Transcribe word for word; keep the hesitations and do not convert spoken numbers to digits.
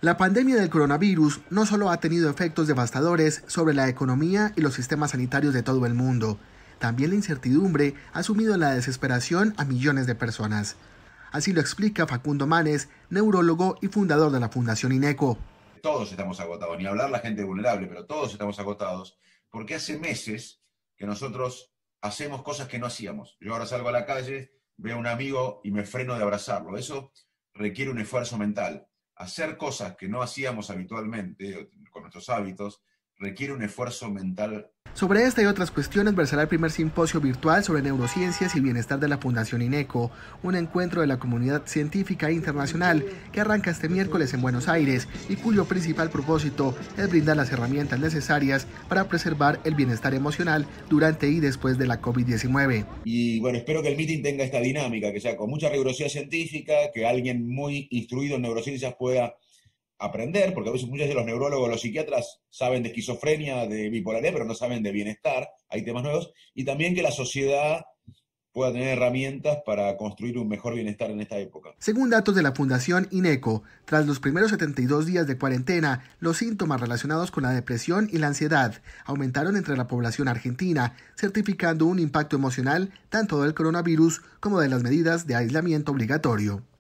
La pandemia del coronavirus no solo ha tenido efectos devastadores sobre la economía y los sistemas sanitarios de todo el mundo, también la incertidumbre ha sumido en la desesperación a millones de personas. Así lo explica Facundo Manes, neurólogo y fundador de la Fundación INECO. Todos estamos agotados, ni hablar la gente vulnerable, pero todos estamos agotados, porque hace meses que nosotros hacemos cosas que no hacíamos. Yo ahora salgo a la calle, veo a un amigo y me freno de abrazarlo. Eso requiere un esfuerzo mental. Hacer cosas que no hacíamos habitualmente, con nuestros hábitos, requiere un esfuerzo mental. Sobre esta y otras cuestiones versará el primer simposio virtual sobre neurociencias y bienestar de la Fundación INECO, un encuentro de la comunidad científica internacional que arranca este miércoles en Buenos Aires y cuyo principal propósito es brindar las herramientas necesarias para preservar el bienestar emocional durante y después de la COVID diecinueve. Y bueno, espero que el meeting tenga esta dinámica, que sea con mucha rigurosidad científica, que alguien muy instruido en neurociencias pueda aprender, porque a veces muchos de los neurólogos, los psiquiatras saben de esquizofrenia, de bipolaridad, pero no saben de bienestar, hay temas nuevos, y también que la sociedad pueda tener herramientas para construir un mejor bienestar en esta época. Según datos de la Fundación INECO, tras los primeros setenta y dos días de cuarentena, los síntomas relacionados con la depresión y la ansiedad aumentaron entre la población argentina, certificando un impacto emocional tanto del coronavirus como de las medidas de aislamiento obligatorio.